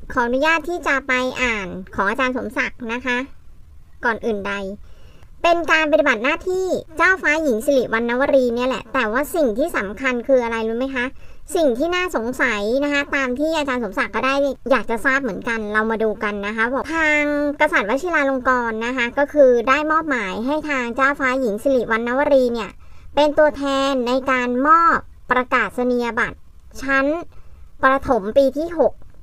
ขออนุญาตที่จะไปอ่านของอาจารย์สมศักดิ์นะคะ ก่อนอื่นใดเป็นการปฏิบัติหน้าที่เจ้าฟ้าหญิงสิริวัณณวรีเนี่ยแหละแต่ว่าสิ่งที่สำคัญคืออะไรรู้ไหมคะสิ่งที่น่าสงสัยนะคะตามที่อาจารย์สมศักดิ์ก็ได้อยากจะทราบเหมือนกันเรามาดูกันนะคะบอกทางกษัตริย์วชิราลงกรณ์นะคะก็คือได้มอบหมายให้ทางเจ้าฟ้าหญิงสิริวัณณวรีเนี่ยเป็นตัวแทนในการมอบประกาศนียบัตรชั้นประถมปีที่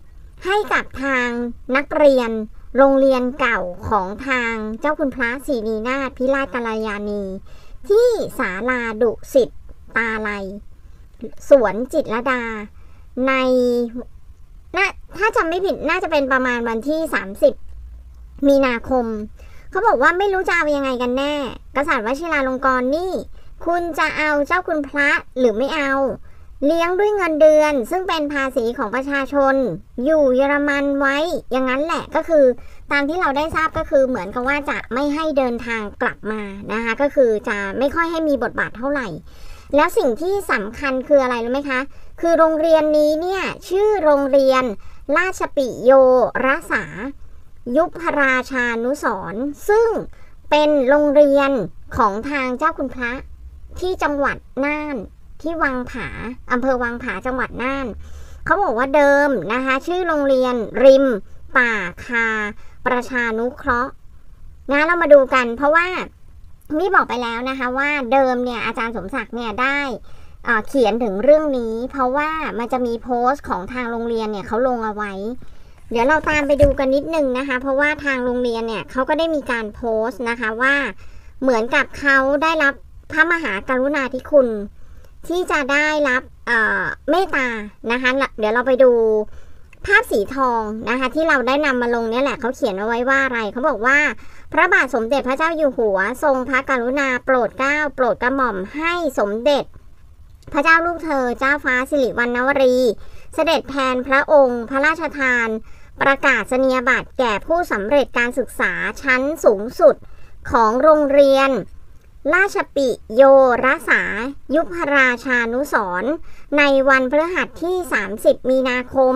6ให้กับทางนักเรียนโรงเรียนเก่าของทางเจ้าคุณพระศรีนีนาถพิราชกัลยาณีที่ศาลาดุสิตตาลัยสวนจิตรลดาในถ้าจำไม่ผิดน่าจะเป็นประมาณวันที่30มีนาคมเขาบอกว่าไม่รู้จะเอายังไงกันแน่กษัตริย์วชิราลงกรณ์นี่คุณจะเอาเจ้าคุณพระหรือไม่เอาเลี้ยงด้วยเงินเดือนซึ่งเป็นภาษีของประชาชนอยู่เยอรมันไว้อย่างนั้นแหละก็คือตามที่เราได้ทราบก็คือเหมือนกับว่าจะไม่ให้เดินทางกลับมานะคะก็คือจะไม่ค่อยให้มีบทบาทเท่าไหร่แล้วสิ่งที่สำคัญคืออะไรรู้ไหมคะคือโรงเรียนนี้เนี่ยชื่อโรงเรียนราชปิโยรสายุพราชานุสรณ์ซึ่งเป็นโรงเรียนของทางเจ้าคุณพระที่จังหวัดน่านที่วังผาอำเภอวังผาจังหวัดน่านเขาบอกว่าเดิมนะคะชื่อโรงเรียนริมป่าคาประชานุเคราะห์นะเรามาดูกันเพราะว่านี่บอกไปแล้วนะคะว่าเดิมเนี่ยอาจารย์สมศักดิ์เนี่ยได้เขียนถึงเรื่องนี้เพราะว่ามันจะมีโพสต์ของทางโรงเรียนเนี่ยเขาลงเอาไว้เดี๋ยวเราตามไปดูกันนิดนึงนะคะเพราะว่าทางโรงเรียนเนี่ยเขาก็ได้มีการโพสต์นะคะว่าเหมือนกับเขาได้รับพระมหากรุณาธิคุณที่จะได้รับเมตตานะคะเดี๋ยวเราไปดูภาพสีทองนะคะที่เราได้นำมาลงเนี่ยแหละเขาเขียนเอาไว้ว่าอะไรเขาบอกว่าพระบาทสมเด็จพระเจ้าอยู่หัวทรงพระกรุณาโปรดเกล้าโปรดกระหม่อมให้สมเด็จพระเจ้าลูกเธอเจ้าฟ้าสิริวัณณวรีเสด็จแทนพระองค์พระราชทานประกาศนียบัตรแก่ผู้สำเร็จการศึกษาชั้นสูงสุดของโรงเรียนราชปิโยรสายุพราชานุสรณ์ในวันพฤหัสที่30มีนาคม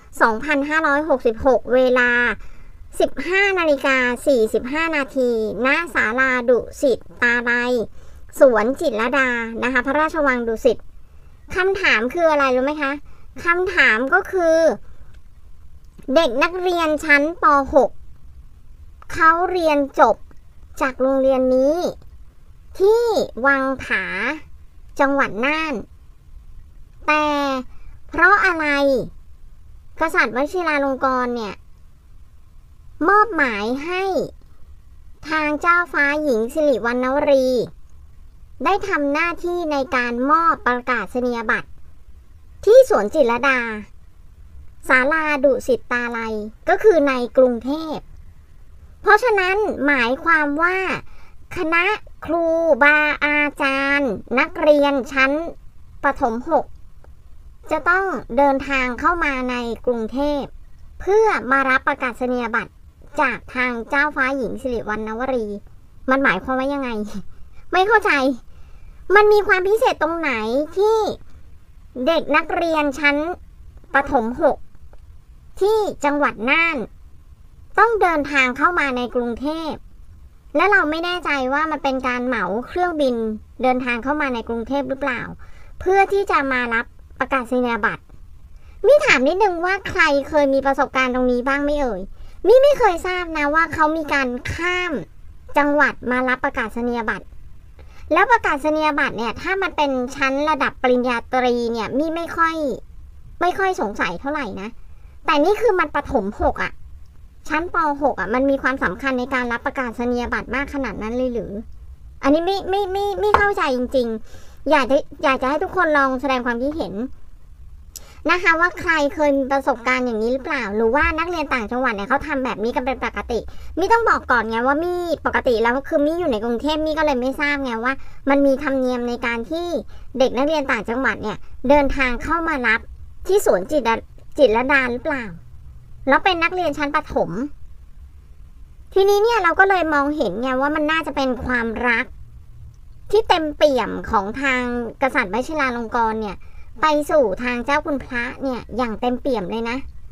2566เวลา 15:45 นาทีณศาลาดุสิตตาลัยสวนจิตรลดานะคะพระราชวังดุสิตคำถามคืออะไรรู้ไหมคะคำถามก็คือเด็กนักเรียนชั้นป .6 เขาเรียนจบจากโรงเรียนนี้ที่วังผาจังหวัดน่านแต่เพราะอะไรกษัตริย์วชิราลงกรณ์เนี่ยมอบหมายให้ทางเจ้าฟ้าหญิงสิริวัณณวรีได้ทำหน้าที่ในการมอบประกาศนียบัตรที่สวนจิตรลดาศาลาดุสิตตาลัยก็คือในกรุงเทพเพราะฉะนั้นหมายความว่าคณะครูบาอาจารย์นักเรียนชั้นประถม6จะต้องเดินทางเข้ามาในกรุงเทพเพื่อมารับประกาศนียบัตรจากทางเจ้าฟ้าหญิงสิริวัณณวรีมันหมายความว่ายังไงไม่เข้าใจมันมีความพิเศษตรงไหนที่เด็กนักเรียนชั้นประถม6ที่จังหวัดน่านต้องเดินทางเข้ามาในกรุงเทพและเราไม่แน่ใจว่ามันเป็นการเหมาเครื่องบินเดินทางเข้ามาในกรุงเทพหรือเปล่าเพื่อที่จะมารับประกาศนียบัตรมิถามนิดนึงว่าใครเคยมีประสบการณ์ตรงนี้บ้างไม่เอ่ยมิไม่เคยทราบนะว่าเขามีการข้ามจังหวัดมารับประกาศนียบัตรแล้วประกาศนียบัตรเนี่ยถ้ามันเป็นชั้นระดับปริญญาตรีเนี่ยมิไม่ค่อยสงสัยเท่าไหร่นะแต่นี่คือมันประถม6อ่ะชั้นป .6 อ่ะมันมีความสำคัญในการรับประกาศนียบัตรมากขนาดนั้นเลยหรืออันนี้ไม่เข้าใจจริงๆอยากจะให้ทุกคนลองแสดงความคิดเห็นนะคะว่าใครเคยมีประสบการณ์อย่างนี้หรือเปล่าหรือว่านักเรียนต่างจังหวัดเนี่ยเขาทำแบบนี้กันเป็นปกติมิต้องบอกก่อนไงว่ามิปกติแล้วคือมิอยู่ในกรุงเทพมิก็เลยไม่ทราบไงว่ามันมีธรรมเนียมในการที่เด็กนักเรียนต่างจังหวัดเนี่ยเดินทางเข้ามารับที่สวนจิตรลดาหรือเปล่าแล้วเป็นนักเรียนชั้นประถมทีนี้เนี่ยเราก็เลยมองเห็นไงว่ามันน่าจะเป็นความรักที่เต็มเปี่ยมของทางกษัตริย์วชิราลงกรณ์เนี่ยไปสู่ทางเจ้าคุณพระเนี่ยอย่างเต็มเปี่ยมเลยนะ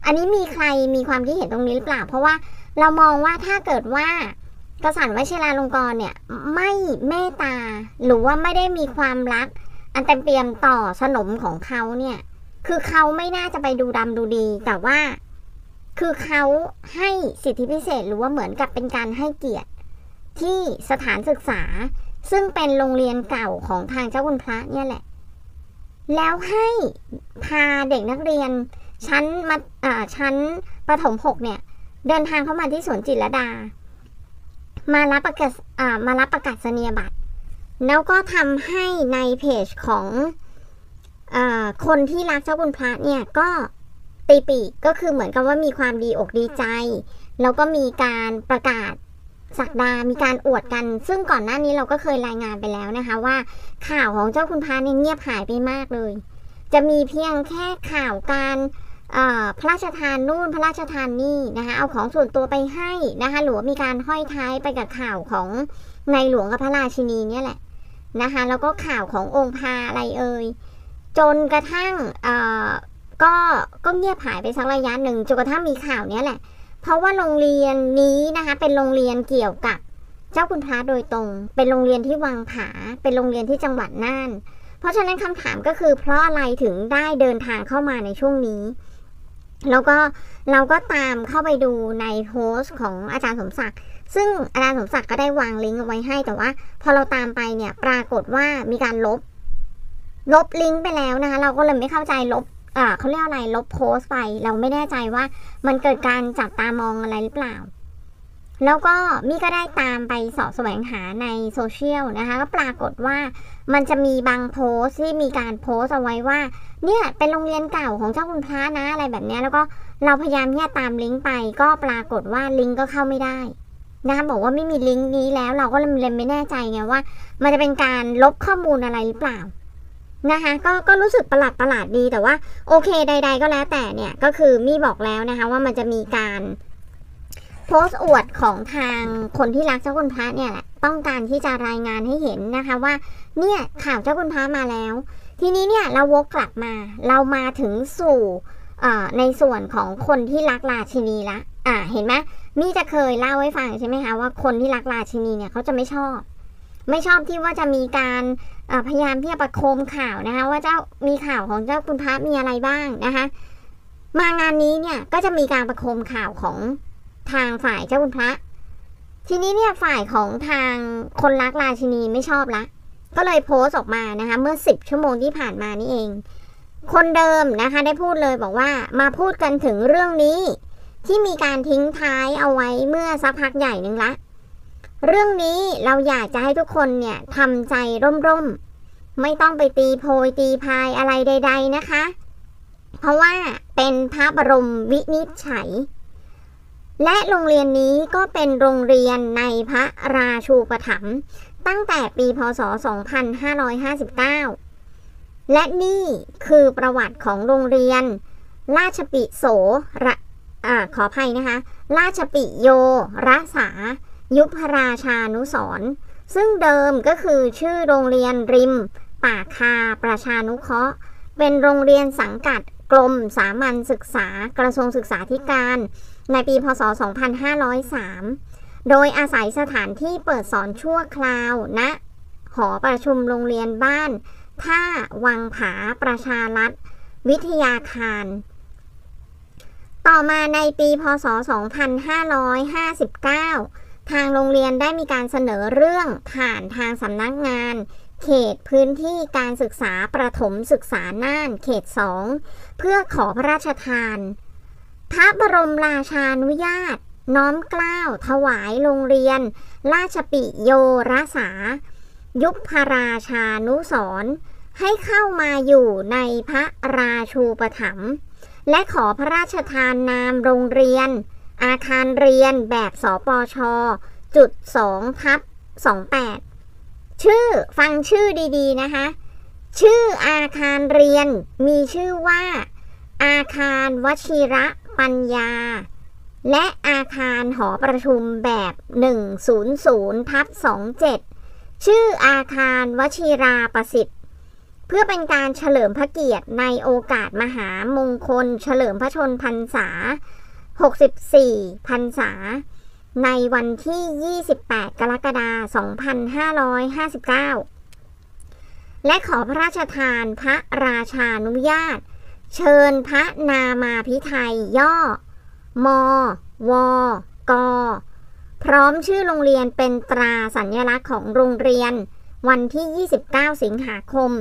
อันนี้มีใครมีความคิดเห็นตรงนี้หรือเปล่าเพราะว่าเรามองว่าถ้าเกิดว่ากษัตริย์วชิราลงกรณ์เนี่ยไม่เมตตาหรือว่าไม่ได้มีความรักอันเต็มเปี่ยมต่อสนมของเขาเนี่ยคือเขาไม่น่าจะไปดูดำดูดีแต่ว่าคือเขาให้สิทธิพิเศษหรือว่าเหมือนกับเป็นการให้เกียรติที่สถานศึกษาซึ่งเป็นโรงเรียนเก่าของทางเจ้าคุณพระเนี่ยแหละแล้วให้พาเด็กนักเรียนชั้นประถม6เนี่ยเดินทางเข้ามาที่สวนจิตรลดามารับประกาศนียบัตรแล้วก็ทำให้ในเพจของคนที่รักเจ้าคุณพระเนี่ยก็ตีปีกก็คือเหมือนกับว่ามีความดีอกดีใจแล้วก็มีการประกาศศักดามีการอวดกันซึ่งก่อนหน้านี้เราก็เคยรายงานไปแล้วนะคะว่าข่าวของเจ้าคุณพระเนี่ยเงียบหายไปมากเลยจะมีเพียงแค่ข่าวการพระราชทานนู่นพระราชทานนี่นะคะเอาของส่วนตัวไปให้นะคะหรือว่ามีการห้อยท้ายไปกับข่าวของในหลวงกับพระราชินีเนี่ยแหละนะคะแล้วก็ข่าวขององค์พาอะไรจนกระทั่งก็เงียบหายไปสักระยะหนึ่งจนกระทั่งมีข่าวนี้แหละเพราะว่าโรงเรียนนี้นะคะเป็นโรงเรียนเกี่ยวกับเจ้าคุณพระโดยตรงเป็นโรงเรียนที่วังผาเป็นโรงเรียนที่จังหวัดน่านเพราะฉะนั้นคำถามก็คือเพราะอะไรถึงได้เดินทางเข้ามาในช่วงนี้แล้วก็เราก็ตามเข้าไปดูในโพสต์ของอาจารย์สมศักดิ์ซึ่งอาจารย์สมศักดิ์ก็ได้วางลิงก์เอาไว้ให้แต่ว่าพอเราตามไปเนี่ยปรากฏว่ามีการลบลิงก์ไปแล้วนะคะเราก็เลยไม่เข้าใจเขาเรียกอะไรลบโพสต์ไปเราไม่แน่ใจว่ามันเกิดการจับตามองอะไรหรือเปล่าแล้วก็มี่ก็ได้ตามไปเสาะแสวงหาในโซเชียลนะคะก็ปรากฏว่ามันจะมีบางโพสต์ที่มีการโพสต์เอาไว้ว่าเนี่ยเป็นโรงเรียนเก่าของเจ้าคุณพระนะอะไรแบบนี้แล้วก็เราพยายามที่จะตามลิงก์ไปก็ปรากฏว่าลิงก์ก็เข้าไม่ได้นะคะบอกว่าไม่มีลิงก์นี้แล้วเราก็เลยไม่แน่ใจไงว่ามันจะเป็นการลบข้อมูลอะไรหรือเปล่านะคะก็รู้สึกประหลาดดีแต่ว่าโอเคใดๆก็แล้วแต่เนี่ยก็คือมี่บอกแล้วนะคะว่ามันจะมีการโพสต์อวดของทางคนที่รักเจ้าคุณพระเนี่ยแหละต้องการที่จะรายงานให้เห็นนะคะว่าเนี่ยข่าวเจ้าคุณพระมาแล้วทีนี้เนี่ยเราวกกลับมาเรามาถึงสู่ในส่วนของคนที่รักราชินีละเห็นไหมมี่จะเคยเล่าให้ฟังใช่ไหมคะว่าคนที่รักราชินีเนี่ยเขาจะไม่ชอบที่ว่าจะมีการพยายามที่จะประโคมข่าวนะคะว่ามีข่าวของเจ้าคุณพระมีอะไรบ้างนะคะมางานนี้เนี่ยก็จะมีการประโคมข่าวของทางฝ่ายเจ้าคุณพระทีนี้เนี่ยฝ่ายของทางคนรักราชินีไม่ชอบละก็เลยโพสต์ออกมานะคะเมื่อ10 ชั่วโมงที่ผ่านมานี่เองคนเดิมนะคะได้พูดเลยบอกว่ามาพูดกันถึงเรื่องนี้ที่มีการทิ้งท้ายเอาไว้เมื่อสักพักใหญ่นึงละเรื่องนี้เราอยากจะให้ทุกคนเนี่ยทำใจร่มๆไม่ต้องไปตีโพยตีพายอะไรใดๆนะคะเพราะว่าเป็นพระบรมวินิจฉัยและโรงเรียนนี้ก็เป็นโรงเรียนในพระราชูปถัมภ์ตั้งแต่ปีพศ 2559 และนี่คือประวัติของโรงเรียนราชปิโสขออภัยนะคะราชปิโยรสายุพราชานุสรณ์ซึ่งเดิมก็คือชื่อโรงเรียนริมป่าคาประชานุเคราะห์เป็นโรงเรียนสังกัดกรมสามัญศึกษากระทรวงศึกษาธิการในปีพศ 2503 โดยอาศัยสถานที่เปิดสอนชั่วคราวณหอประชุมโรงเรียนบ้านท่าวังผาประชารัฐวิทยาคารต่อมาในปีพศ 2559 ทางโรงเรียนได้มีการเสนอเรื่องผ่านทางสำนักงานเขตพื้นที่การศึกษาประถมศึกษาน่านเขต 2 เพื่อขอพระราชทานพระบรมราชานุญาตน้อมเกล้าถวายโรงเรียนราชปิโยรสายุพราชานุสรณ์ให้เข้ามาอยู่ในพระราชูปถัมภ์และขอพระราชทานนามโรงเรียนอาคารเรียนแบบสปช.2/28ฟังชื่อดีๆนะคะชื่ออาคารเรียนมีชื่อว่าอาคารวชิระปัญญาและอาคารหอประชุมแบบ100/27ชื่ออาคารวชิราประสิทธิ์เพื่อเป็นการเฉลิมพระเกียรติในโอกาสมหามงคลเฉลิมพระชนพรรษา64พรรษาในวันที่28กรกฎาคม2559และขอพระราชทานพระราชานุญาตเชิญพระนามาภิไธยย่อมวกพร้อมชื่อโรงเรียนเป็นตราสัญลักษณ์ของโรงเรียนวันที่29สิงหาคม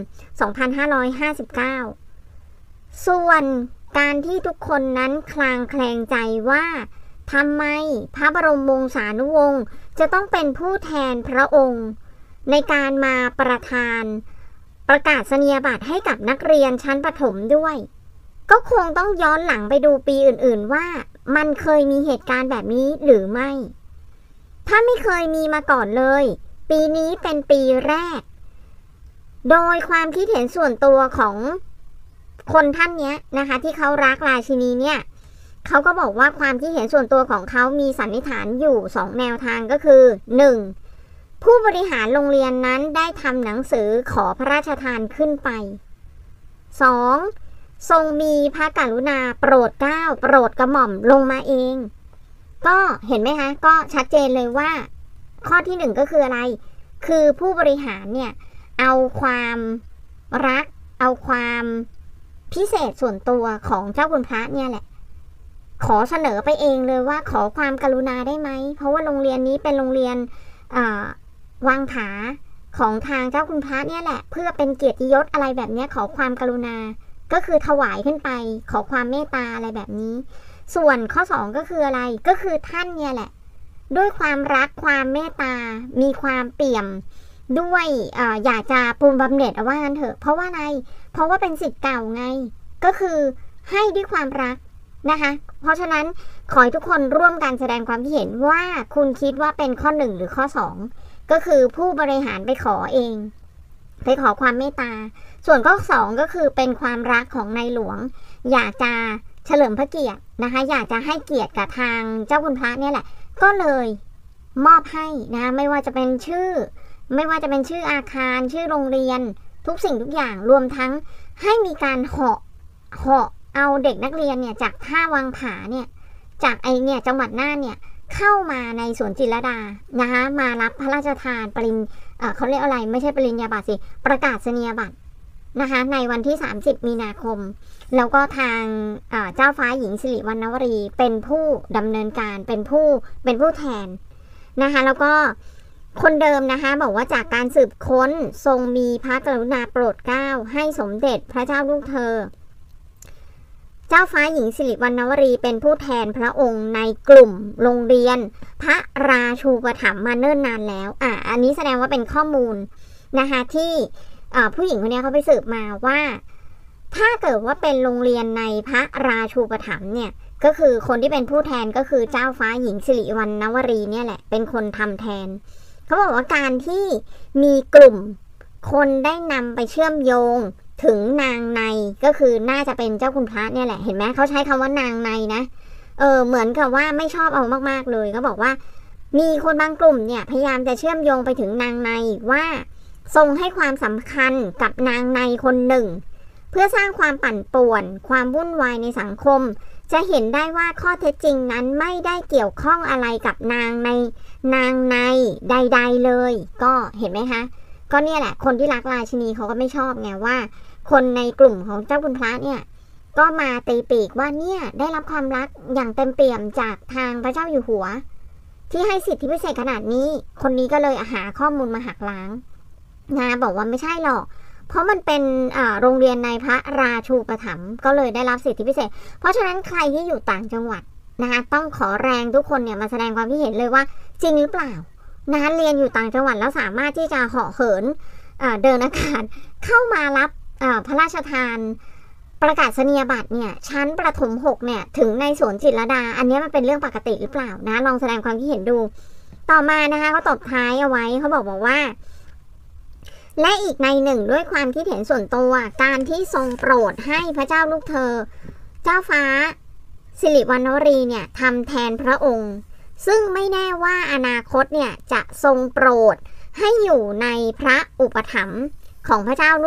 2559ส่วนการที่ทุกคนนั้นคลางแคลงใจว่าทำไมพระบรมวงศานุวงศ์จะต้องเป็นผู้แทนพระองค์ในการมาประทานประกาศนียบัตรให้กับนักเรียนชั้นประถมด้วยก็คงต้องย้อนหลังไปดูปีอื่นๆว่ามันเคยมีเหตุการณ์แบบนี้หรือไม่ถ้าไม่เคยมีมาก่อนเลยปีนี้เป็นปีแรกโดยความคิดเห็นส่วนตัวของคนท่านนี้นะคะที่เขารักราชินีเนี่ยเขาก็บอกว่าความคิดเห็นส่วนตัวของเขามีสันนิษฐานอยู่2แนวทางก็คือ 1. ผู้บริหารโรงเรียนนั้นได้ทำหนังสือขอพระราชทานขึ้นไป 2. ทรงมีพระกรุณาโปรดเกล้าโปรดกระหม่อมลงมาเองก็เห็นไหมคะก็ชัดเจนเลยว่าข้อที่1ก็คืออะไรคือผู้บริหารเนี่ยเอาความรักเอาความพิเศษส่วนตัวของเจ้าคุณพระเนี่ยแหละขอเสนอไปเองเลยว่าขอความกรุณาได้ไหมเพราะว่าโรงเรียนนี้เป็นโรงเรียนวางผาของทางเจ้าคุณพระเนี่ยแหละเพื่อเป็นเกียรติยศอะไรแบบนี้ขอความกรุณาก็คือถวายขึ้นไปขอความเมตตาอะไรแบบนี้ส่วนข้อ2ก็คืออะไรก็คือท่านเนี่ยแหละด้วยความรักความเมตตามีความเปี่ยมด้วยอยากจะปูนบำเหน็จเอาว่างั้นเถอะเพราะว่าอะไรเพราะว่าเป็นศิษย์เก่าไงก็คือให้ด้วยความรักนะคะเพราะฉะนั้นขอให้ทุกคนร่วมกันแสดงความคิดเห็นว่าคุณคิดว่าเป็นข้อ1หรือข้อ2ก็คือผู้บริหารไปขอเองไปขอความเมตตาส่วนข้อ2ก็คือเป็นความรักของในหลวงอยากจะเฉลิมพระเกียรตินะคะอยากจะให้เกียรติกับทางเจ้าคุณพระเนี่ยแหละก็เลยมอบให้นะไม่ว่าจะเป็นชื่ออาคารชื่อโรงเรียนทุกสิ่งทุกอย่างรวมทั้งให้มีการเหาะเอาเด็กนักเรียนเนี่ยจากท่าวังผาเนี่ยจากเนี่ยจังหวัดน่านเนี่ยเข้ามาในสวนจิตรลดานะคะมารับพระราชทานเขาเรียกอะไรไม่ใช่ปริญญาบัตรสิประกาศนียบัตรนะคะในวันที่30มีนาคมแล้วก็ทางเจ้าฟ้าหญิงสิริวัณณวรีเป็นผู้ดำเนินการเป็นผู้แทนนะคะแล้วก็คนเดิมนะคะบอกว่าจากการสืบค้นทรงมีพระกรุณาโปรดเกล้าให้สมเด็จพระเจ้าลูกเธอเจ้าฟ้าหญิงสิริวัณณวรีเป็นผู้แทนพระองค์ในกลุ่มโรงเรียนพระราชูปถัมภ์มาเนิ่นนานแล้วอันนี้แสดงว่าเป็นข้อมูลนะคะที่ผู้หญิงคนนี้เขาไปสืบมาว่าถ้าเกิดว่าเป็นโรงเรียนในพระราชูปถัมภ์เนี่ยก็คือคนที่เป็นผู้แทนก็คือเจ้าฟ้าหญิงสิริวัณณวรีเนี่ยแหละเป็นคนทำแทนเขาบอกว่าการที่มีกลุ่มคนได้นำไปเชื่อมโยงถึงนางในก็คือน่าจะเป็นเจ้าคุณพระเนี่ยแหละเห็นไหมเขาใช้คำว่านางในนะเหมือนกับว่าไม่ชอบเอามากๆเลยเขาบอกว่ามีคนบางกลุ่มเนี่ยพยายามจะเชื่อมโยงไปถึงนางในว่าทรงให้ความสำคัญกับนางในคนหนึ่งเพื่อสร้างความปั่นป่วนความวุ่นวายในสังคมจะเห็นได้ว่าข้อเท็จจริงนั้นไม่ได้เกี่ยวข้องอะไรกับนางในใดๆเลยก็เห็นไหมคะก็เนี่ยแหละคนที่รักราชินีเขาก็ไม่ชอบไงว่าคนในกลุ่มของเจ้าคุณพระเนี่ยก็มาตีปีกว่าเนี่ยได้รับความรักอย่างเต็มเปี่ยมจากทางพระเจ้าอยู่หัวที่ให้สิทธิพิเศษขนาดนี้คนนี้ก็เลยหาข้อมูลมาหักล้างนะบอกว่าไม่ใช่หรอกเพราะมันเป็นโรงเรียนในพระราชูปถัมภ์ก็เลยได้รับสิทธิพิเศษเพราะฉะนั้นใครที่อยู่ต่างจังหวัดนะคะต้องขอแรงทุกคนเนี่ยมาแสดงความคิดเห็นเลยว่าจริงหรือเปล่านะคะเรียนอยู่ต่างจังหวัดแล้วสามารถที่จะเหาะเหินเดินอากาศเข้ามารับพระราชทานประกาศนียบัตรเนี่ยชั้นประถม6เนี่ยถึงในสวนจิตรลดาอันนี้มันเป็นเรื่องปกติหรือเปล่านะลองแสดงความคิดเห็นดูต่อมานะคะเขาตบท้ายเอาไว้เขาบอกว่าและอีกในหนึ่งด้วยความคิดเห็นส่วนตัวการที่ทรงโปรดให้พระเจ้าลูกเธอเจ้าฟ้าสิริวัณณวรีเนี่ยทำแทนพระองค์ซึ่งไม่แน่ว่าอนาคตเนี่ยจะทรงโปรดให้อยู่ในพระอุปถัมภ์ของพระเจ้า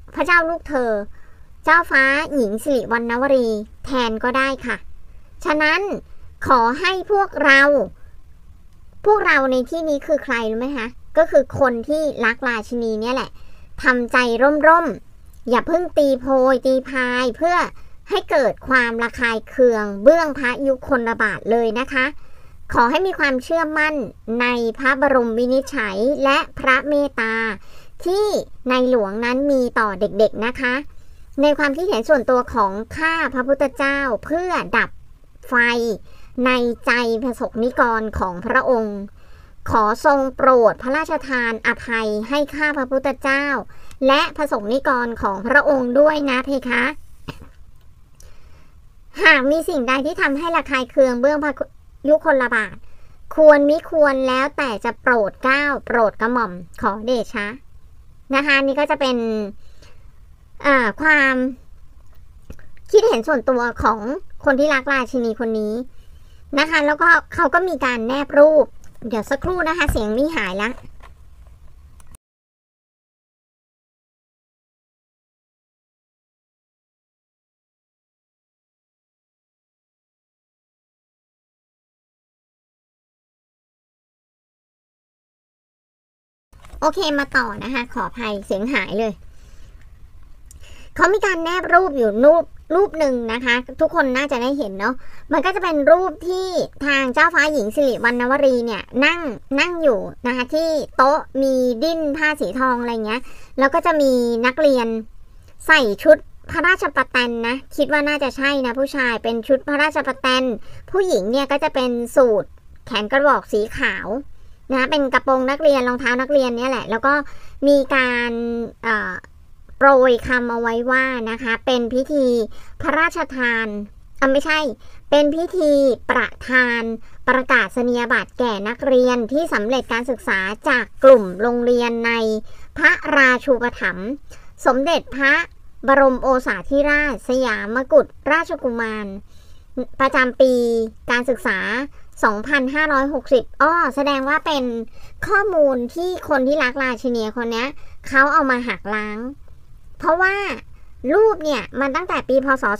พระเจ้าลูกเธอเจ้าฟ้าหญิงสิริวัณณวรีแทนก็ได้ค่ะฉะนั้นขอให้พวกเราในที่นี้คือใครรู้ไหมคะก็คือคนที่รักราชินีเนี่ยแหละทำใจร่มอย่าเพิ่งตีโพยตีพายเพื่อให้เกิดความระคายเคืองเบื้องพระยุคลบาทเลยนะคะขอให้มีความเชื่อมั่นในพระบรมวินิจฉัยและพระเมตตาที่ในหลวงนั้นมีต่อเด็กๆนะคะในความคิดเห็นส่วนตัวของข้าพระพุทธเจ้าเพื่อดับไฟในใจประสบนิกรของพระองค์ขอทรงโปรดพระราชทานอภัยให้ข้าพระพุทธเจ้าและประสบนิกรของพระองค์ด้วยนะเพคะหากมีสิ่งใดที่ทำให้ระคายเคืองเบื้องพระยุคลบาทควรมิควรแล้วแต่จะโปรดเกล้าโปรดกระหม่อมขอเดชะนะคะนี่ก็จะเป็นความคิดเห็นส่วนตัวของคนที่รักราชินีคนนี้นะคะแล้วก็เขาก็มีการแนบรูปเดี๋ยวสักครู่นะคะเสียงนี่หายแล้วโอเคมาต่อนะคะขออภัยเสียงหายเลยเขามีการแนบรูปอยู่รูปหนึ่งนะคะทุกคนน่าจะได้เห็นเนาะมันก็จะเป็นรูปที่ทางเจ้าฟ้าหญิงสิริวัณณวรีเนี่ยนั่งอยู่นะคะที่โต๊ะมีดิ้นผ้าสีทองอะไรเงี้ยแล้วก็จะมีนักเรียนใส่ชุดพระราชประแตนนะคิดว่าน่าจะใช่นะผู้ชายเป็นชุดพระราชประแตนผู้หญิงเนี่ยก็จะเป็นสูทแขนกระบอกสีขาวนะเป็นกระโปรงนักเรียนรองเท้านักเรียนเนี่ยแหละแล้วก็มีการโปรยคำเอาไว้ว่านะคะเป็นพิธีพระราชทานไม่ใช่เป็นพิธีประทานประกาศนียบัตรแก่นักเรียนที่สำเร็จการศึกษาจากกลุ่มโรงเรียนในพระราชูปถัมภ์สมเด็จพระบรมโอษาธิราชสยามกุฎราชกุมารประจำปีการศึกษา2560แสดงว่าเป็นข้อมูลที่คนที่รักราชินีคนนี้เขาเอามาหักล้างเพราะว่ารูปเนี่ยมันตั้งแต่ปีพศ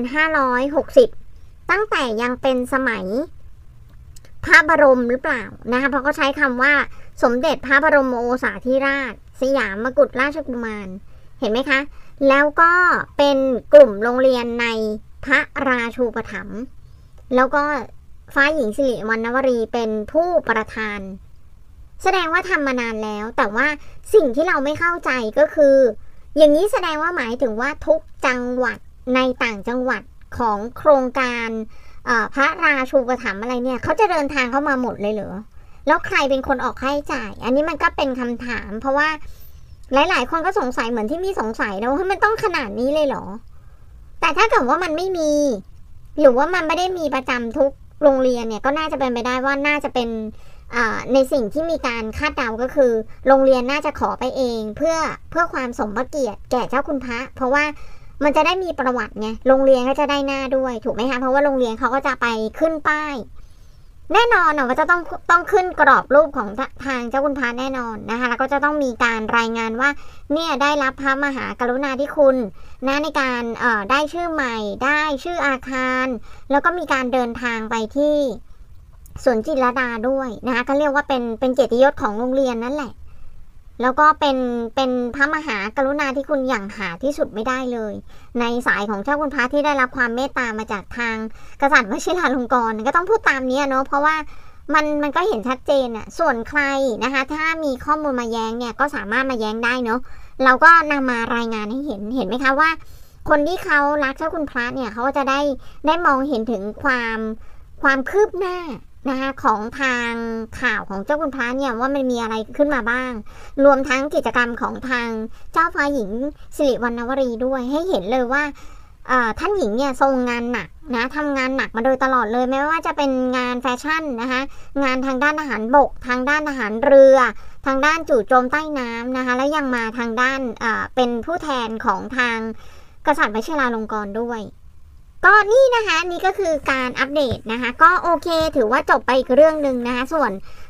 2560ตั้งแต่ยังเป็นสมัยพระบรมหรือเปล่านะคะเพราะเขาใช้คำว่าสมเด็จพระบรมโอษาธิราชสยามกุฎราชกุมารเห็นไหมคะแล้วก็เป็นกลุ่มโรงเรียนในพระราชูปถัมภ์แล้วก็ฟ้าหญิงสิริวัณณวรีเป็นผู้ประธานแสดงว่าทำมานานแล้วแต่ว่าสิ่งที่เราไม่เข้าใจก็คืออย่างนี้แสดงว่าหมายถึงว่าทุกจังหวัดในต่างจังหวัดของโครงการพระราชูปถัมภ์อะไรเนี่ยเขาจะเดินทางเข้ามาหมดเลยเหรอแล้วใครเป็นคนออกค่าใช้จ่ายอันนี้มันก็เป็นคำถามเพราะว่าหลายๆคนก็สงสัยเหมือนที่มีสงสัยนะว่ามันต้องขนาดนี้เลยเหรอแต่ถ้าเกิดว่ามันไม่มีหรือว่ามันไม่ได้มีประจำทุกโรงเรียนเนี่ยก็น่าจะเป็นไปได้ว่าน่าจะเป็นในสิ่งที่มีการคาดเดาก็คือโรงเรียนน่าจะขอไปเองเพื่อความสมพระเกียรติแก่เจ้าคุณพระเพราะว่ามันจะได้มีประวัติไงโรงเรียนก็จะได้หน้าด้วยถูกไหมคะเพราะว่าโรงเรียนเขาก็จะไปขึ้นป้ายแน่นอนว่าจะต้องขึ้นกรอบรูปของทางเจ้าคุณพระแน่นอนนะคะแล้วก็จะต้องมีการรายงานว่าเนี่ยได้รับพระมหากรุณาธิคุณนะในการได้ชื่อใหม่ได้ชื่ออาคารแล้วก็มีการเดินทางไปที่สวนจิตรลดาด้วยนะคะก็เรียกว่าเป็นเกียรติยศของโรงเรียนนั่นแหละแล้วก็เป็นพระมหากรุณาธิคุณอย่างหาที่สุดไม่ได้เลยในสายของเจ้าคุณพระที่ได้รับความเมตตามาจากทางกษัตริย์วชิราลงกรณ์ก็ต้องพูดตามนี้เนาะเพราะว่ามันก็เห็นชัดเจนอ่ะส่วนใครนะคะถ้ามีข้อมูลมาแย้งเนี่ยก็สามารถมาแย้งได้เนาะเราก็นำมารายงานให้เห็นไหมคะว่าคนที่เขารักเจ้าคุณพระเนี่ยเขาก็จะได้มองเห็นถึงความคืบหน้านะคะของทางข่าวของเจ้าคุณพระเนี่ยว่ามันมีอะไรขึ้นมาบ้างรวมทั้งกิจกรรมของทางเจ้าฟ้าหญิงสิริวัณณวรีด้วยให้เห็นเลยว่าท่านหญิงเนี่ยทรงงานหนักนะทำงานหนักมาโดยตลอดเลยไม่ว่าจะเป็นงานแฟชั่นนะคะงานทางด้านทหารบกทางด้านทหารเรือทางด้านจู่โจมใต้น้ำนะคะแล้วยังมาทางด้านเป็นผู้แทนของทางกษัตริย์วชิราลงกรณ์ด้วยก็นี่นะคะนี่ก็คือการอัปเดตนะคะก็โอเคถือว่าจบไปอีกเรื่องหนึ่งนะคะส่วน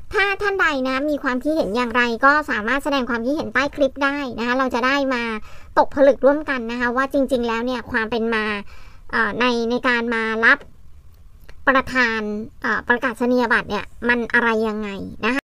ถ้าท่านใดนะมีความคิดเห็นอย่างไรก็สามารถแสดงความคิดเห็นใต้คลิปได้นะคะเราจะได้มาตกผลึกร่วมกันนะคะว่าจริงๆแล้วเนี่ยความเป็นมาในการมารับประธานประกาศนียบัตรเนี่ยมันอะไรยังไงนะคะ